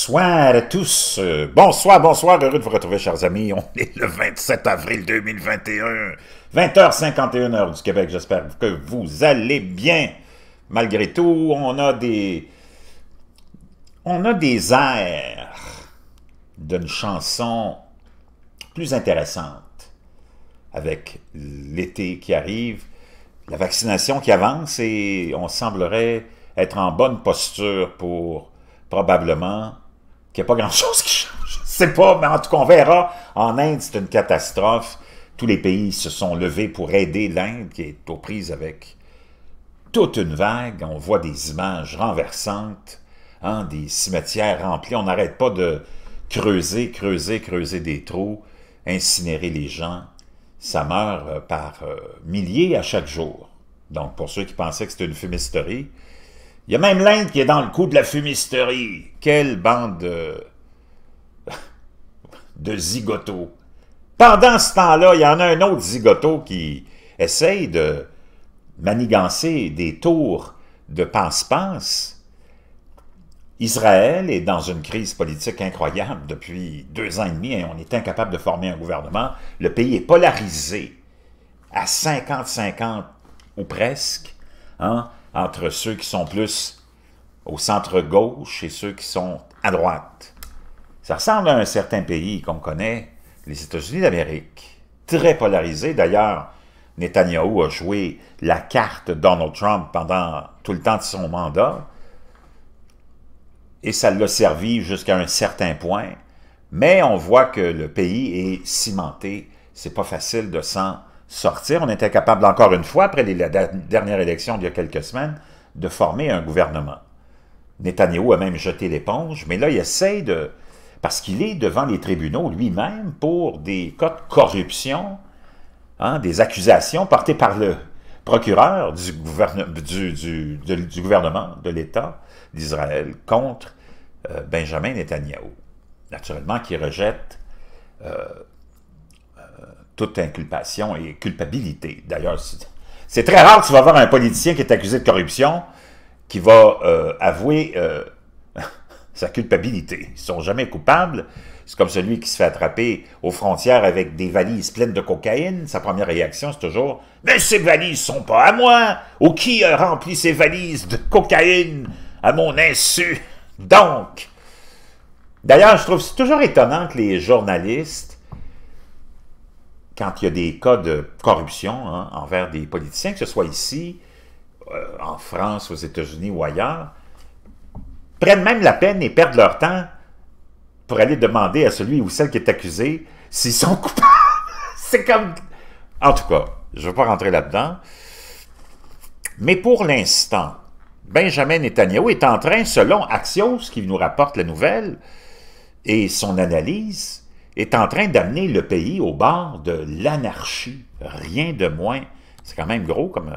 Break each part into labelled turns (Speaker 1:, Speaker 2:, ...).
Speaker 1: Bonsoir à tous. Bonsoir, heureux de vous retrouver, chers amis. On est le 27 avril 2021, 20h51 heure du Québec. J'espère que vous allez bien. Malgré tout, on a des airs d'une chanson plus intéressante avec l'été qui arrive, la vaccination qui avance et on semblerait être en bonne posture pour probablement qu'il n'y a pas grand-chose qui change. Je ne sais pas, mais en tout cas, on verra. En Inde, c'est une catastrophe. Tous les pays se sont levés pour aider l'Inde, qui est aux prises avec toute une vague. On voit des images renversantes, hein, des cimetières remplis. On n'arrête pas de creuser des trous, incinérer les gens. Ça meurt par milliers à chaque jour. Donc, pour ceux qui pensaient que c'était une fumisterie, il y a même l'Inde qui est dans le coup de la fumisterie. Quelle bande de zigotos. Pendant ce temps-là, il y en a un autre zigoto qui essaye de manigancer des tours de passe-passe. Israël est dans une crise politique incroyable depuis 2 ans et demi et on est incapable de former un gouvernement. Le pays est polarisé à 50-50 ou presque, hein, entre ceux qui sont plus au centre-gauche et ceux qui sont à droite. Ça ressemble à un certain pays qu'on connaît, les États-Unis d'Amérique, très polarisé. D'ailleurs, Netanyahou a joué la carte Donald Trump pendant tout le temps de son mandat, et ça l'a servi jusqu'à un certain point, mais on voit que le pays est cimenté, c'est pas facile de s'en sortir. On était capable, encore une fois, après la dernière élection d'il y a quelques semaines, de former un gouvernement. Netanyahou a même jeté l'éponge, mais là, il essaie de... Parce qu'il est devant les tribunaux lui-même pour des cas de corruption, hein, des accusations portées par le procureur du gouvernement, de l'État d'Israël contre Benjamin Netanyahou. Naturellement, qui rejette toute inculpation et culpabilité. D'ailleurs, c'est très rare que tu vas voir un politicien qui est accusé de corruption qui va avouer sa culpabilité. Ils ne sont jamais coupables. C'est comme celui qui se fait attraper aux frontières avec des valises pleines de cocaïne. Sa première réaction, c'est toujours « Mais ces valises sont pas à moi! Ou qui a rempli ces valises de cocaïne à mon insu? » Donc, d'ailleurs, je trouve c'est toujours étonnant que les journalistes, quand il y a des cas de corruption, hein, envers des politiciens, que ce soit ici, en France, aux États-Unis ou ailleurs, prennent même la peine et perdent leur temps pour aller demander à celui ou celle qui est accusé s'ils sont coupables. C'est comme... En tout cas, je ne veux pas rentrer là-dedans. Mais pour l'instant, Benjamin Netanyahou est en train, selon Axios, qui nous rapporte la nouvelle, et son analyse, est en train d'amener le pays au bord de l'anarchie. Rien de moins. C'est quand même gros comme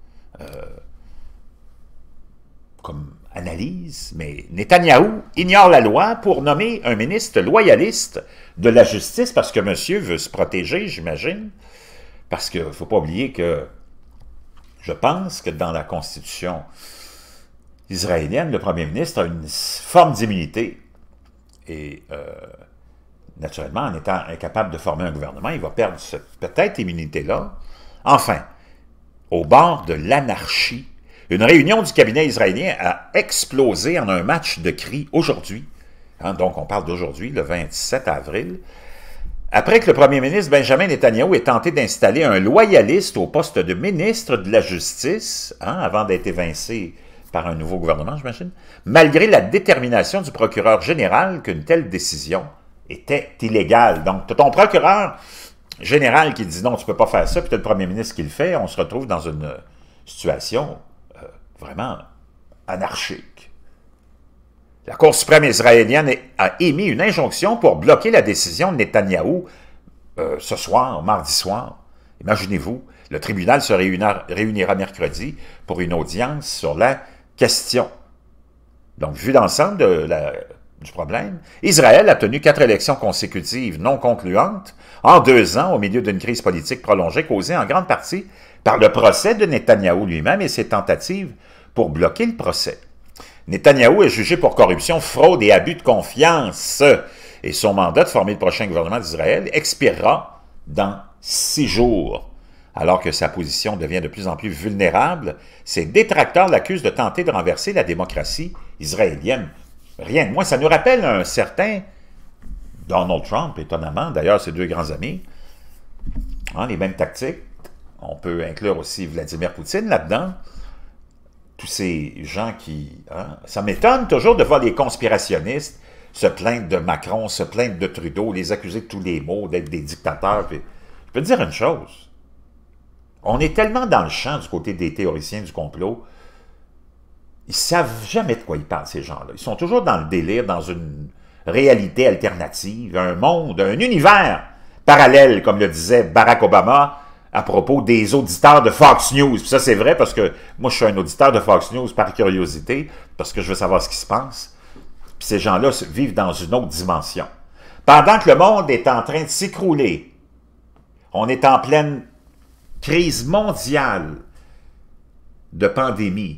Speaker 1: analyse, mais Netanyahou ignore la loi pour nommer un ministre loyaliste de la justice parce que monsieur veut se protéger, j'imagine, parce qu'il ne faut pas oublier que je pense que dans la Constitution israélienne, le premier ministre a une forme d'immunité et naturellement, en étant incapable de former un gouvernement, il va perdre cette peut-être immunité-là. Enfin, au bord de l'anarchie, une réunion du cabinet israélien a explosé en un match de cris aujourd'hui. Hein, donc, on parle d'aujourd'hui, le 27 avril. Après que le premier ministre Benjamin Netanyahou ait tenté d'installer un loyaliste au poste de ministre de la Justice, hein, avant d'être évincé par un nouveau gouvernement, j'imagine, malgré la détermination du procureur général qu'une telle décision était illégale. Donc, tu as ton procureur général qui dit non, tu ne peux pas faire ça, puis tu as le premier ministre qui le fait, on se retrouve dans une situation vraiment anarchique. La Cour suprême israélienne a émis une injonction pour bloquer la décision de Netanyahou ce soir, mardi soir. Imaginez-vous, le tribunal se réunira mercredi pour une audience sur la question. Donc, vu l'ensemble du problème, Israël a tenu 4 élections consécutives non concluantes en 2 ans au milieu d'une crise politique prolongée causée en grande partie par le procès de Netanyahou lui-même et ses tentatives pour bloquer le procès. Netanyahou est jugé pour corruption, fraude et abus de confiance. Et son mandat de former le prochain gouvernement d'Israël expirera dans 6 jours. Alors que sa position devient de plus en plus vulnérable, ses détracteurs l'accusent de tenter de renverser la démocratie israélienne. Rien de moins. Ça nous rappelle un certain Donald Trump, étonnamment. D'ailleurs, ses 2 grands amis. Hein, les mêmes tactiques. On peut inclure aussi Vladimir Poutine là-dedans. Tous ces gens qui... Hein, ça m'étonne toujours de voir les conspirationnistes se plaindre de Macron, se plaindre de Trudeau, les accuser de tous les maux, d'être des dictateurs. Puis, je peux te dire une chose. On est tellement dans le champ du côté des théoriciens du complot, ils ne savent jamais de quoi ils parlent, ces gens-là. Ils sont toujours dans le délire, dans une réalité alternative, un monde, un univers parallèle, comme le disait Barack Obama à propos des auditeurs de Fox News. Puis ça, c'est vrai parce que moi, je suis un auditeur de Fox News par curiosité, parce que je veux savoir ce qui se passe. Puis ces gens-là vivent dans une autre dimension. Pendant que le monde est en train de s'écrouler, on est en pleine crise mondiale de pandémie.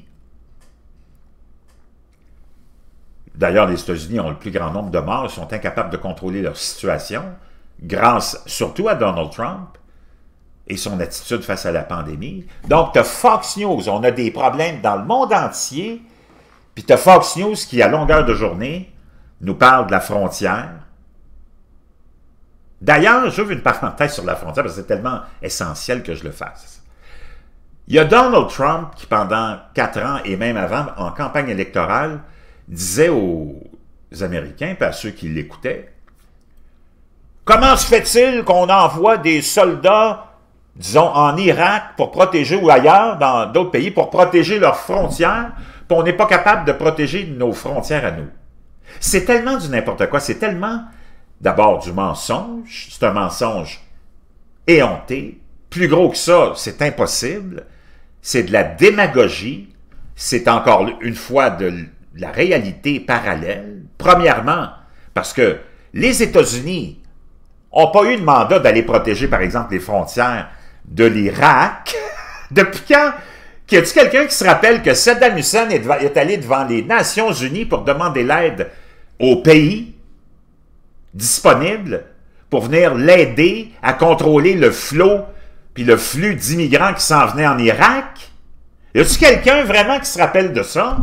Speaker 1: D'ailleurs, les États-Unis ont le plus grand nombre de morts, ils sont incapables de contrôler leur situation, grâce surtout à Donald Trump et son attitude face à la pandémie. Donc, tu as Fox News, on a des problèmes dans le monde entier, puis tu as Fox News qui, à longueur de journée, nous parle de la frontière. D'ailleurs, j'ouvre une parenthèse sur la frontière, parce que c'est tellement essentiel que je le fasse. Il y a Donald Trump qui, pendant 4 ans et même avant, en campagne électorale, disait aux Américains, et à ceux qui l'écoutaient, « Comment se fait-il qu'on envoie des soldats, disons, en Irak pour protéger, ou ailleurs, dans d'autres pays, pour protéger leurs frontières, puis on n'est pas capable de protéger nos frontières à nous? » C'est tellement du n'importe quoi, c'est tellement... D'abord, du mensonge, c'est un mensonge éhonté. Plus gros que ça, c'est impossible. C'est de la démagogie. C'est encore une fois de la réalité parallèle. Premièrement, parce que les États-Unis n'ont pas eu de mandat d'aller protéger, par exemple, les frontières de l'Irak. Depuis quand? Y a-t-il quelqu'un qui se rappelle que Saddam Hussein est allé devant les Nations Unies pour demander l'aide au pays disponible pour venir l'aider à contrôler le flot puis le flux d'immigrants qui s'en venaient en Irak? Y a-t-il quelqu'un vraiment qui se rappelle de ça?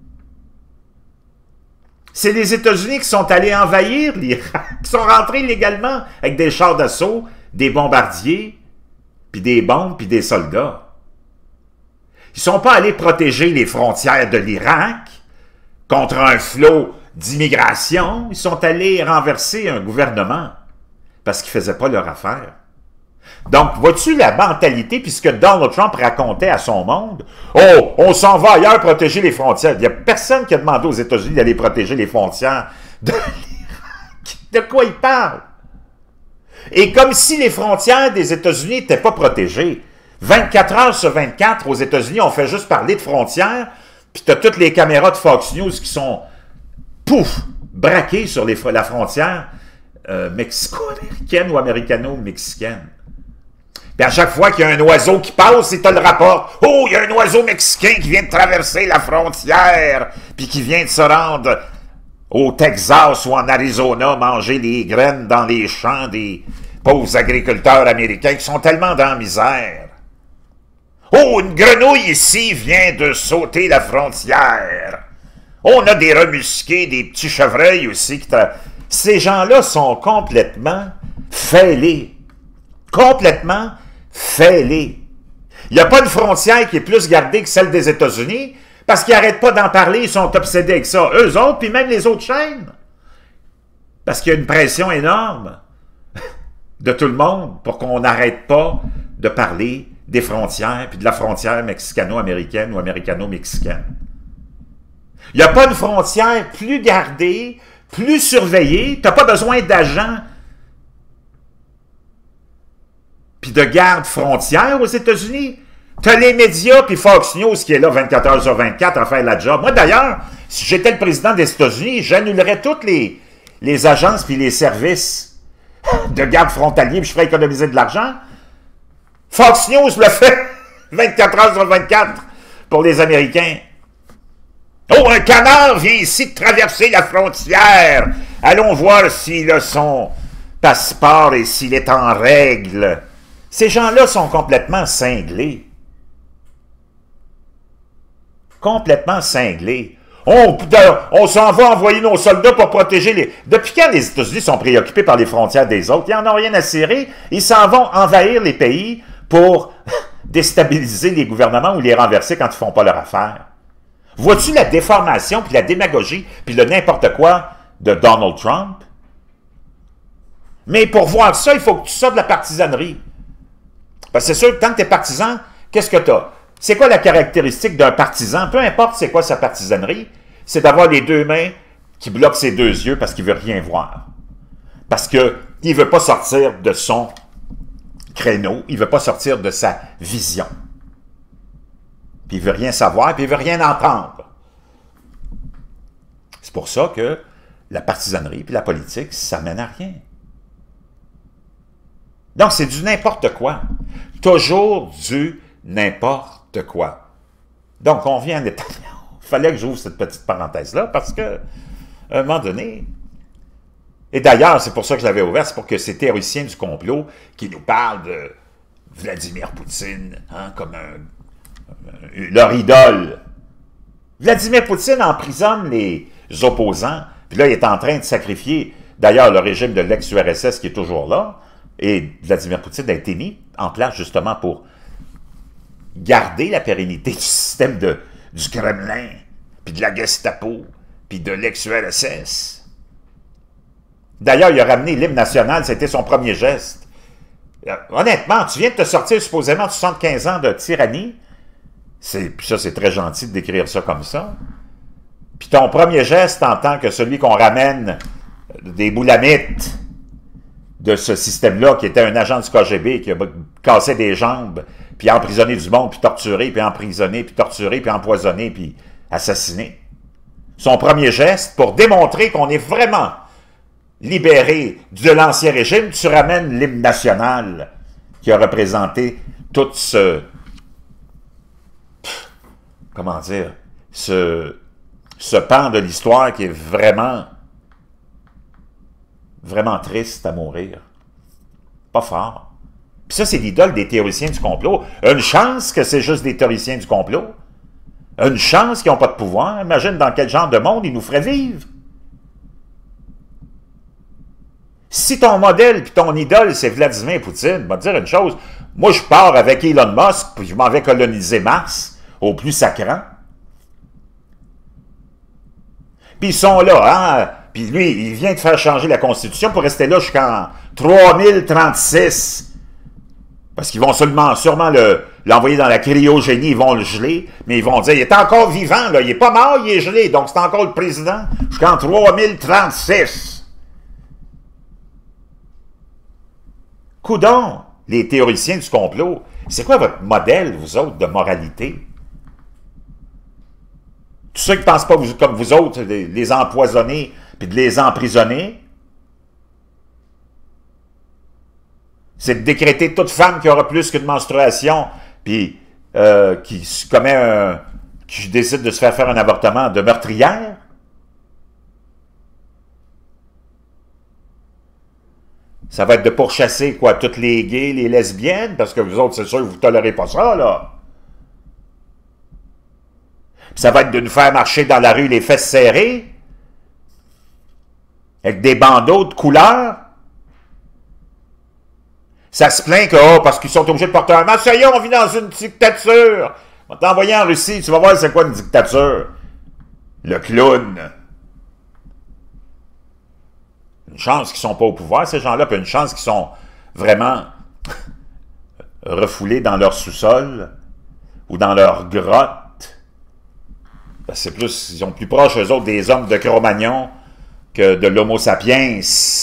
Speaker 1: C'est les États-Unis qui sont allés envahir l'Irak, qui sont rentrés illégalement avec des chars d'assaut, des bombardiers, puis des bombes, puis des soldats. Ils ne sont pas allés protéger les frontières de l'Irak contre un flot d'immigration, ils sont allés renverser un gouvernement parce qu'ils ne faisaient pas leur affaire. Donc, vois-tu la mentalité, puisque Donald Trump racontait à son monde, « Oh, on s'en va ailleurs protéger les frontières. » Il n'y a personne qui a demandé aux États-Unis d'aller protéger les frontières de l'Irak. De quoi il parle? Et comme si les frontières des États-Unis n'étaient pas protégées, 24 heures sur 24 aux États-Unis, on fait juste parler de frontières, puis tu as toutes les caméras de Fox News qui sont pouf, braqué sur la frontière mexico-américaine ou américano-mexicaine. Puis à chaque fois qu'il y a un oiseau qui passe, il te le rapporte. « Oh, il y a un oiseau mexicain qui vient de traverser la frontière, puis qui vient de se rendre au Texas ou en Arizona, manger les graines dans les champs des pauvres agriculteurs américains qui sont tellement dans la misère. Oh, une grenouille ici vient de sauter la frontière. On a des remusqués, des petits chevreuils aussi. Ces gens-là sont complètement fêlés. Complètement fêlés. Il n'y a pas une frontière qui est plus gardée que celle des États-Unis parce qu'ils n'arrêtent pas d'en parler, ils sont obsédés avec ça. Eux autres, puis même les autres chaînes. Parce qu'il y a une pression énorme de tout le monde pour qu'on n'arrête pas de parler des frontières, puis de la frontière mexicano-américaine ou américano-mexicaine. Il n'y a pas une frontière plus gardée, plus surveillée. Tu n'as pas besoin d'agents puis de garde frontière aux États-Unis. Tu as les médias puis Fox News qui est là 24 heures sur 24 à faire la job. Moi, d'ailleurs, si j'étais le président des États-Unis, j'annulerais toutes les agences puis les services de garde frontalier puis je ferais économiser de l'argent. Fox News le fait 24 heures sur 24 pour les Américains. Oh, un canard vient ici de traverser la frontière. Allons voir s'il a son passeport et s'il est en règle. Ces gens-là sont complètement cinglés. Complètement cinglés. On s'en va envoyer nos soldats pour protéger les... Depuis quand les États-Unis sont préoccupés par les frontières des autres? Ils n'en ont rien à cirer. Ils s'en vont envahir les pays pour déstabiliser les gouvernements ou les renverser quand ils ne font pas leur affaire. Vois-tu la déformation, puis la démagogie, puis le n'importe quoi de Donald Trump? Mais pour voir ça, il faut que tu sortes de la partisanerie. Parce que c'est sûr que tant que tu es partisan, qu'est-ce que tu as? C'est quoi la caractéristique d'un partisan? Peu importe c'est quoi sa partisanerie, c'est d'avoir les deux mains qui bloquent ses deux yeux parce qu'il ne veut rien voir. Parce qu'il ne veut pas sortir de son créneau, il ne veut pas sortir de sa vision. Puis il ne veut rien savoir, puis il ne veut rien entendre. C'est pour ça que la partisanerie puis la politique, ça mène à rien. Donc, c'est du n'importe quoi. Toujours du n'importe quoi. Donc, on vient à Netanyahu. Il fallait que j'ouvre cette petite parenthèse-là parce que, à un moment donné, et d'ailleurs, c'est pour ça que je l'avais ouvert, c'est pour que ces théoriciens du complot qui nous parlent de Vladimir Poutine, hein, comme leur idole. Vladimir Poutine emprisonne les opposants, puis là, il est en train de sacrifier, d'ailleurs, le régime de l'ex-URSS qui est toujours là, et Vladimir Poutine a été mis en place justement pour garder la pérennité du système du Kremlin, puis de la Gestapo, puis de l'ex-URSS. D'ailleurs, il a ramené l'hymne national, c'était son premier geste. Honnêtement, tu viens de te sortir supposément de 75 ans de tyrannie, puis ça, c'est très gentil de décrire ça comme ça. Puis ton premier geste en tant que celui qu'on ramène des boulamites de ce système-là, qui était un agent du KGB, qui a cassé des jambes, puis emprisonné du monde, puis torturé, puis emprisonné, puis torturé, puis empoisonné, puis assassiné. Son premier geste, pour démontrer qu'on est vraiment libéré de l'ancien régime, tu ramènes l'hymne national qui a représenté tout ce... Comment dire? Ce pan de l'histoire qui est vraiment triste à mourir. Pas fort. Puis ça, c'est l'idole des théoriciens du complot. Une chance que c'est juste des théoriciens du complot. Une chance qu'ils n'ont pas de pouvoir. Imagine dans quel genre de monde ils nous feraient vivre. Si ton modèle puis ton idole, c'est Vladimir Poutine, je vais te dire une chose. Moi, je pars avec Elon Musk, puis je m'en vais coloniser Mars, au plus sacrant. Puis ils sont là, hein? Puis lui, il vient de faire changer la Constitution pour rester là jusqu'en 3036. Parce qu'ils vont sûrement l'envoyer dans la cryogénie, ils vont le geler, mais ils vont dire, il est encore vivant, là, il n'est pas mort, il est gelé, donc c'est encore le président jusqu'en 3036. Coudon, les théoriciens du complot, c'est quoi votre modèle, vous autres, de moralité? Tous ceux qui ne pensent pas comme vous autres, les empoisonner puis de les emprisonner, c'est de décréter toute femme qui aura plus qu'une menstruation puis qui décide de se faire un avortement de meurtrière? Ça va être de pourchasser, quoi, toutes les gays, les lesbiennes, parce que vous autres, c'est sûr que vous ne tolérez pas ça, là. Puis ça va être de nous faire marcher dans la rue les fesses serrées, avec des bandeaux de couleur. Ça se plaint que, oh, parce qu'ils sont obligés de porter un masque, ça y est, on vit dans une dictature. On va t'envoyer en Russie, tu vas voir c'est quoi une dictature. Le clown. Une chance qu'ils ne sont pas au pouvoir, ces gens-là, puis une chance qu'ils sont vraiment refoulés dans leur sous-sol ou dans leur grotte. Parce que c'est plus, ils sont plus proches, eux autres, des hommes de Cro-Magnon que de l'Homo sapiens.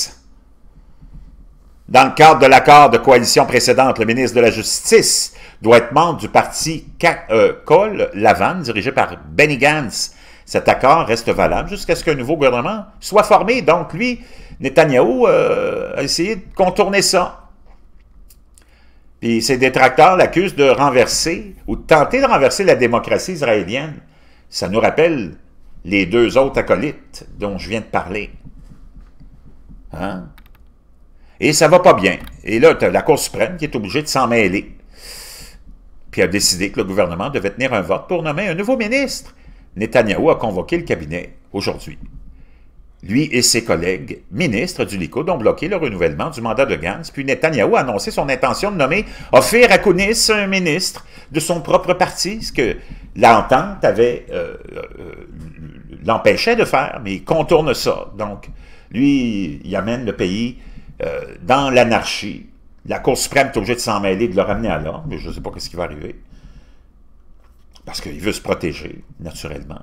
Speaker 1: Dans le cadre de l'accord de coalition précédente, le ministre de la Justice doit être membre du parti Col-Lavanne, dirigé par Benny Gantz. Cet accord reste valable jusqu'à ce qu'un nouveau gouvernement soit formé. Donc, lui, Netanyahou a essayé de contourner ça. Puis ses détracteurs l'accusent de renverser, ou de tenter de renverser la démocratie israélienne. Ça nous rappelle les deux autres acolytes dont je viens de parler. Hein? Et ça va pas bien. Et là, tu as la Cour suprême qui est obligée de s'en mêler. Puis a décidé que le gouvernement devait tenir un vote pour nommer un nouveau ministre. Netanyahou a convoqué le cabinet aujourd'hui. Lui et ses collègues ministres du Likoud ont bloqué le renouvellement du mandat de Gantz, puis Netanyahou a annoncé son intention de nommer Ophir Akonis, un ministre de son propre parti, ce que l'entente l'empêchait de faire, mais il contourne ça. Donc, lui, il amène le pays dans l'anarchie. La Cour suprême est obligée de s'en mêler, de le ramener à l'ordre, mais je ne sais pas ce qui va arriver. Parce qu'il veut se protéger, naturellement.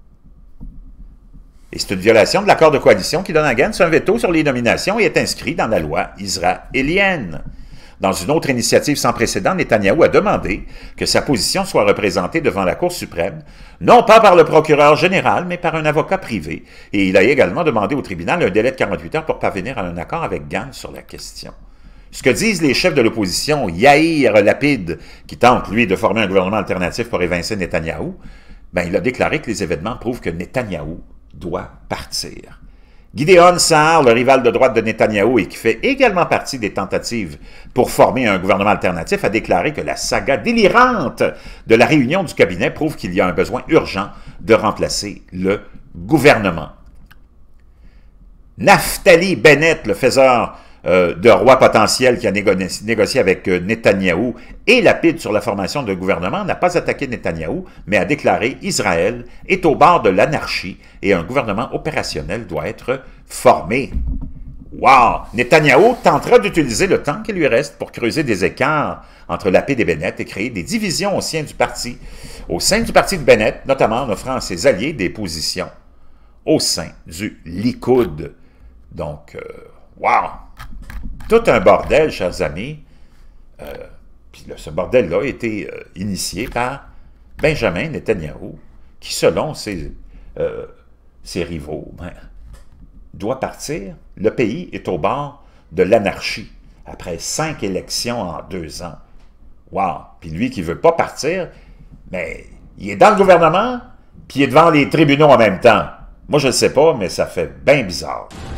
Speaker 1: Et c'est une violation de l'accord de coalition qui donne à Gantz un veto sur les nominations et est inscrit dans la loi israélienne. Dans une autre initiative sans précédent, Netanyahou a demandé que sa position soit représentée devant la Cour suprême, non pas par le procureur général, mais par un avocat privé. Et il a également demandé au tribunal un délai de 48 heures pour parvenir à un accord avec Gantz sur la question. Ce que disent les chefs de l'opposition, Yair Lapid, qui tente, lui, de former un gouvernement alternatif pour évincer Netanyahou, ben, il a déclaré que les événements prouvent que Netanyahou doit partir. Gideon Sa'ar, le rival de droite de Netanyahou et qui fait également partie des tentatives pour former un gouvernement alternatif, a déclaré que la saga délirante de la réunion du cabinet prouve qu'il y a un besoin urgent de remplacer le gouvernement. Naftali Bennett, le faiseur de roi potentiel qui a négocié avec Netanyahou et Lapid sur la formation d'un gouvernement, n'a pas attaqué Netanyahou, mais a déclaré Israël est au bord de l'anarchie et un gouvernement opérationnel doit être formé. Wow! Netanyahou tentera d'utiliser le temps qui lui reste pour creuser des écarts entre Lapid et Bennett et créer des divisions au sein du parti de Bennett, notamment en offrant à ses alliés des positions au sein du Likoud. Donc, wow! Tout un bordel, chers amis. Puis ce bordel-là a été initié par Benjamin Netanyahou, qui, selon ses rivaux, doit partir. Le pays est au bord de l'anarchie, après 5 élections en 2 ans. Wow! Puis lui qui ne veut pas partir, mais il est dans le gouvernement, puis il est devant les tribunaux en même temps. Moi, je ne sais pas, mais ça fait bien bizarre.